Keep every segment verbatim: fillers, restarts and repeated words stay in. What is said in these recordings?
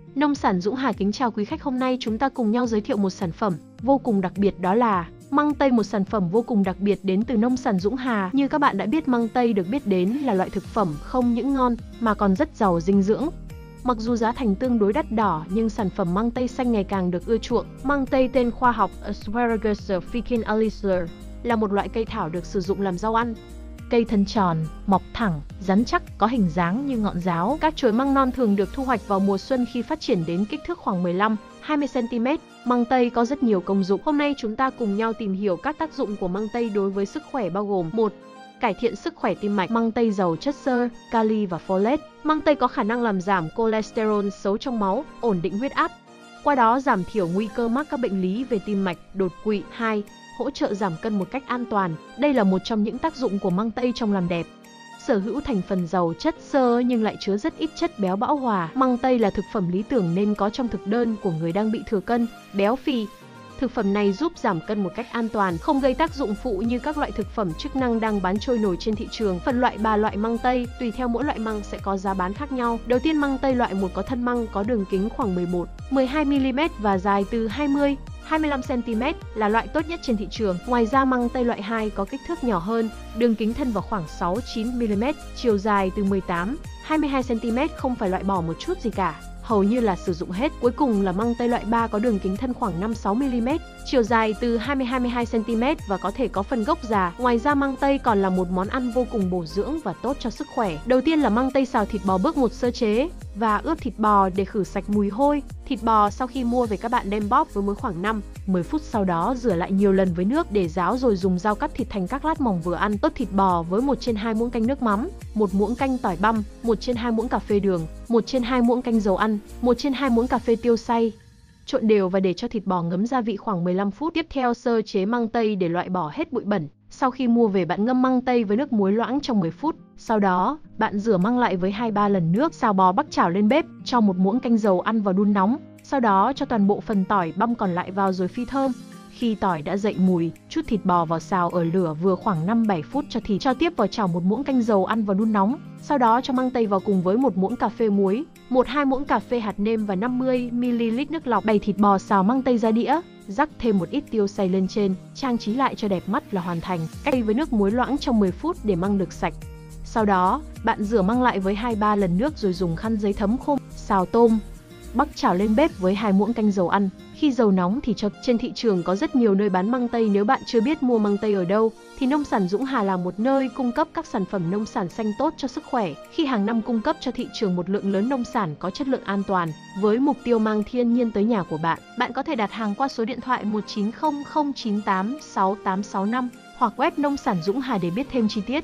Nông sản Dũng Hà kính chào quý khách, hôm nay chúng ta cùng nhau giới thiệu một sản phẩm vô cùng đặc biệt, đó là măng tây, một sản phẩm vô cùng đặc biệt đến từ nông sản Dũng Hà. Như các bạn đã biết, măng tây được biết đến là loại thực phẩm không những ngon mà còn rất giàu dinh dưỡng. Mặc dù giá thành tương đối đắt đỏ nhưng sản phẩm măng tây xanh ngày càng được ưa chuộng. Măng tây tên khoa học Asparagus ficinalis là một loại cây thảo được sử dụng làm rau ăn. Cây thân tròn, mọc thẳng, rắn chắc, có hình dáng như ngọn giáo. Các chồi măng non thường được thu hoạch vào mùa xuân khi phát triển đến kích thước khoảng mười lăm đến hai mươi xăng ti mét. Măng tây có rất nhiều công dụng. Hôm nay chúng ta cùng nhau tìm hiểu các tác dụng của măng tây đối với sức khỏe, bao gồm: một. Cải thiện sức khỏe tim mạch. Măng tây giàu chất xơ, kali và folate. Măng tây có khả năng làm giảm cholesterol xấu trong máu, ổn định huyết áp, qua đó giảm thiểu nguy cơ mắc các bệnh lý về tim mạch, đột quỵ. Hai. Hỗ trợ giảm cân một cách an toàn. Đây là một trong những tác dụng của măng tây trong làm đẹp. Sở hữu thành phần giàu chất xơ nhưng lại chứa rất ít chất béo bão hòa. Măng tây là thực phẩm lý tưởng nên có trong thực đơn của người đang bị thừa cân, béo phì. Thực phẩm này giúp giảm cân một cách an toàn, không gây tác dụng phụ như các loại thực phẩm chức năng đang bán trôi nổi trên thị trường. Phân loại ba loại măng tây, tùy theo mỗi loại măng sẽ có giá bán khác nhau. Đầu tiên, măng tây loại một có thân măng có đường kính khoảng mười một đến mười hai mi li mét và dài từ hai mươi đến hai mươi lăm xăng ti mét là loại tốt nhất trên thị trường. Ngoài ra, măng tây loại hai có kích thước nhỏ hơn, đường kính thân vào khoảng sáu đến chín mi li mét, chiều dài từ mười tám đến hai mươi hai xăng ti mét, không phải loại bỏ một chút gì cả, hầu như là sử dụng hết. Cuối cùng là măng tây loại ba có đường kính thân khoảng năm đến sáu mi li mét, chiều dài từ hai mươi đến hai mươi hai xăng ti mét và có thể có phần gốc già. Ngoài ra, măng tây còn là một món ăn vô cùng bổ dưỡng và tốt cho sức khỏe. Đầu tiên là măng tây xào thịt bò. Bước một, sơ chế và ướp thịt bò để khử sạch mùi hôi. Thịt bò sau khi mua về các bạn đem bóp với muối khoảng năm đến mười phút, sau đó rửa lại nhiều lần với nước để ráo rồi dùng dao cắt thịt thành các lát mỏng vừa ăn. Ướp thịt bò với một trên hai muỗng canh nước mắm, một muỗng canh tỏi băm, một trên hai muỗng cà phê đường, một trên hai muỗng canh dầu ăn, một trên hai muỗng cà phê tiêu xay. Trộn đều và để cho thịt bò ngấm gia vị khoảng mười lăm phút. Tiếp theo, sơ chế măng tây để loại bỏ hết bụi bẩn. Sau khi mua về, bạn ngâm măng tây với nước muối loãng trong mười phút. Sau đó, bạn rửa măng lại với hai ba lần nước. Xào bò bắc chảo lên bếp, cho một muỗng canh dầu ăn vào đun nóng. Sau đó cho toàn bộ phần tỏi băm còn lại vào rồi phi thơm. Khi tỏi đã dậy mùi, chút thịt bò vào xào ở lửa vừa khoảng năm đến bảy phút cho thịt. Cho tiếp vào chảo một muỗng canh dầu ăn vào đun nóng. Sau đó cho măng tây vào cùng với một muỗng cà phê muối, một đến hai muỗng cà phê hạt nêm và năm mươi mi li lít nước lọc. Bày thịt bò xào măng tây ra đĩa, rắc thêm một ít tiêu xay lên trên, trang trí lại cho đẹp mắt là hoàn thành. Cách với nước muối loãng trong mười phút để măng được sạch. Sau đó, bạn rửa măng lại với hai ba lần nước rồi dùng khăn giấy thấm khô. Xào tôm bắc chảo lên bếp với hai muỗng canh dầu ăn. Khi dầu nóng thì cho. Trên thị trường có rất nhiều nơi bán măng tây. Nếu bạn chưa biết mua măng tây ở đâu thì nông sản Dũng Hà là một nơi cung cấp các sản phẩm nông sản xanh tốt cho sức khỏe, khi hàng năm cung cấp cho thị trường một lượng lớn nông sản có chất lượng an toàn, với mục tiêu mang thiên nhiên tới nhà của bạn. Bạn có thể đặt hàng qua số điện thoại một chín không không chín tám sáu tám sáu năm hoặc web nông sản Dũng Hà để biết thêm chi tiết.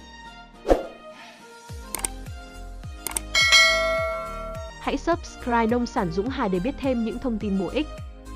Hãy subscribe nông sản Dũng Hà để biết thêm những thông tin bổ ích.